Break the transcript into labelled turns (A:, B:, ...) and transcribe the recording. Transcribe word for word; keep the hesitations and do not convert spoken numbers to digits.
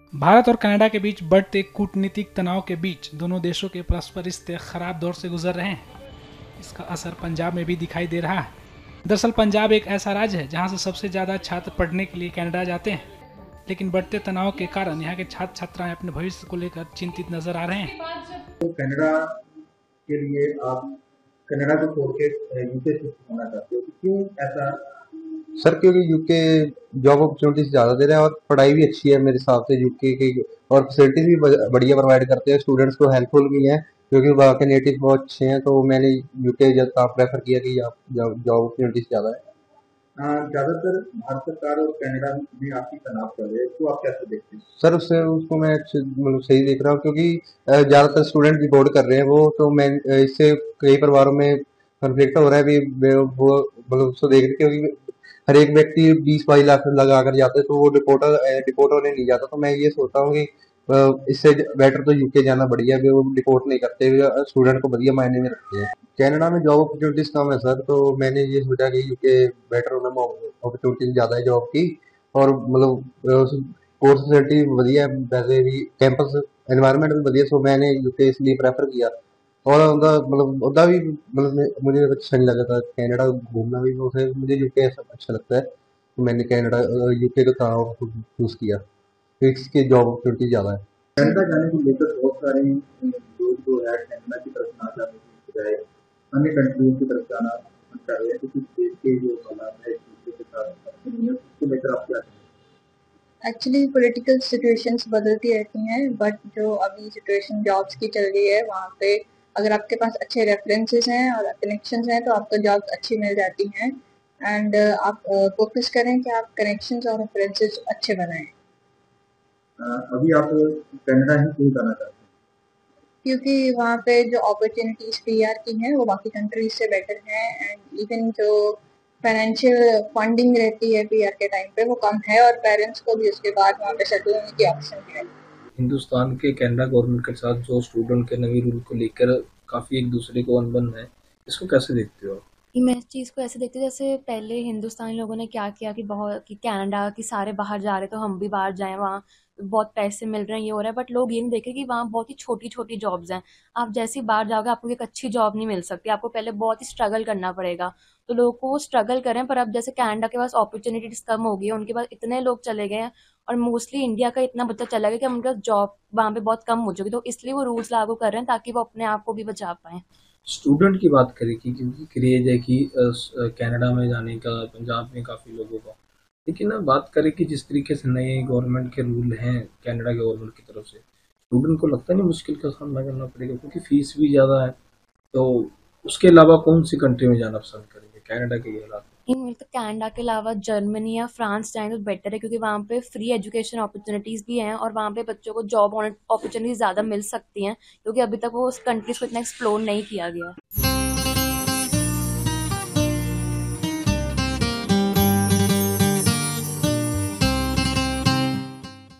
A: भारत और कनाडा के बीच बढ़ते कूटनीतिक तनाव के बीच दोनों देशों के परस्पर रिश्ते खराब दौर से गुजर रहे हैं। इसका असर पंजाब में भी दिखाई दे रहा है। दरअसल पंजाब एक ऐसा राज्य है जहां से सबसे ज़्यादा छात्र पढ़ने के लिए कनाडा जाते हैं, लेकिन बढ़ते तनाव के कारण यहाँ के छात्र छात्राएं अपने भविष्य को लेकर चिंतित नजर आ रहे हैं।
B: तो कनाडा के लिए आप कनाडा को छोड़ के यूके शिफ्ट होना चाहते हो, क्यों ऐसा?
C: सर क्योंकि यूके जॉब अपॉर्चुनिटीज ज़्यादा दे रहा है और पढ़ाई भी अच्छी है मेरे हिसाब से यूके की, और फैसिलिटीज भी बढ़िया प्रोवाइड करते हैं, स्टूडेंट्स को हेल्पफुल भी हैं क्योंकि वहाँ के नेटिव बहुत अच्छे हैं। तो मैंने यूके ज़्यादा प्रेफर किया कि जॉब अपॉर्चुनिटीज ज़्यादा है।
B: ज़्यादातर भारत सरकार और कनाडा में आपकी तनाव कर रहे हैं, तो आप कैसे देखते हैं?
C: सर उससे उसको मैं मतलब सही देख रहा हूँ क्योंकि ज़्यादातर स्टूडेंट रिपोर्ट कर रहे हैं वो, तो मैं इससे कई परिवारों में कन्फ्लिक्ट हो रहा है भी वो मतलब उसको देख रहे क्योंकि हर एक व्यक्ति बीस बाईस लाख लगा कर जाते हैं तो वो रिपोर्टर रिपोर्ट होने नहीं जाता। तो मैं ये सोचता हूँ कि इससे बेटर तो यूके जाना बढ़िया है, वो रिपोर्ट नहीं करते, स्टूडेंट को बढ़िया मायने में रखते हैं। कनाडा में जॉब अपॉर्चुनिटीज कम है सर, तो मैंने ये सोचा कि यूके बेटर होना, अपॉर्चुनिटीज ज़्यादा है जॉब की, और मतलब कोर्स फैसिलिटी बढ़िया है, वैसे भी कैंपस एनवायरनमेंट भी बढ़िया, सो मैंने यूके इसलिए प्रेफर किया। और उनका मतलब उदा भी मतलब मुझे अच्छा नहीं लगा था कनाडा घूमना भी, उसे मुझे यूके अच्छा लगता है, तो मैंने कनाडा यूके को था चूज किया, तो इसकी जॉब अपॉर्चुनिटी ज़्यादा है।
B: कनाडा जाने को लेकर बहुत सारे लोग जो है कनाडा की तरफ ना जाने की बजाय अन्य कंट्रियों की तरफ जाना चाह रहे हैं, क्योंकि देश के जो हालात है दूसरे के साथ उसको लेकर आप क्या?
D: एक्चुअली पॉलिटिकल सिचुएशंस बदलती रहती हैं, बट जो अभी सिचुएशन जॉब्स की चल रही है वहाँ पे अगर आपके पास अच्छे रेफरेंसेस हैं और कनेक्शंस हैं तो आपको जॉब्स अच्छी मिल जाती हैं। एंड आप फोकस करें कि आप कनेक्शंस और रेफरेंसेस अच्छे बनाएं।
B: अभी आप कनाडा ही क्यों जाना चाहते हैं?
D: क्योंकि वहाँ पे जो अपॉर्चुनिटीज पीआर की हैं वो बाकी कंट्रीज से बेटर हैं, एंड इवन जो फाइनेंशियल फंडिंग रहती है पीआर के टाइम पे वो कम है, और पेरेंट्स को भी उसके बाद वहाँ पे सेटल होने की ऑप्शन है।
E: हिंदुस्तान के कनाडा गवर्नमेंट के साथ जो स्टूडेंट के नवी रूल को लेकर काफ़ी एक दूसरे को अनबन है, इसको कैसे देखते हो?
F: मैं इस चीज़ को ऐसे देखती हूँ जैसे पहले हिंदुस्तानी लोगों ने क्या किया कि बहुत कि कनाडा कि सारे बाहर जा रहे तो हम भी बाहर जाएं, वहाँ बहुत पैसे मिल रहे हैं, ये हो रहा है, बट लोग ये नहीं देख रहे कि वहाँ बहुत ही छोटी छोटी जॉब्स हैं। आप जैसे ही बाहर जाओगे आपको एक अच्छी जॉब नहीं मिल सकती, आपको पहले बहुत ही स्ट्रगल करना पड़ेगा। तो लोग को वो स्ट्रगल करें, पर अब जैसे कनाडा के पास अपॉर्चुनिटीज कम हो गई है, उनके पास इतने लोग चले गए हैं और मोस्टली इंडिया का इतना बच्चा चला गया कि उनका जॉब वहाँ पे बहुत कम हो चुकी, तो इसलिए वो रूल्स लागू कर रहे हैं ताकि वो अपने आप को भी बचा पाएं।
E: स्टूडेंट की बात करें कि क्योंकि क्रेज है कि कनाडा में जाने का पंजाब में काफ़ी लोगों का, लेकिन अब बात करें कि जिस तरीके से नए गवर्नमेंट के रूल हैं कनाडा गवर्नमेंट की तरफ से, स्टूडेंट को लगता नहीं मुश्किल का सामना करना पड़ेगा क्योंकि फीस भी ज़्यादा है। तो उसके अलावा कौन सी कंट्री में जाना पसंद करेंगे कनाडा के हालात?
F: मुझे तो कनाडा के अलावा जर्मनी या फ्रांस जाएं तो बेटर है, क्योंकि वहाँ पे फ्री एजुकेशन अपॉर्चुनिटीज़ भी हैं और वहाँ पे बच्चों को जॉब अपॉर्चुनिटीज़ ज़्यादा मिल सकती हैं, क्योंकि अभी तक वो उस कंट्रीज को इतना एक्सप्लोर नहीं किया गया है।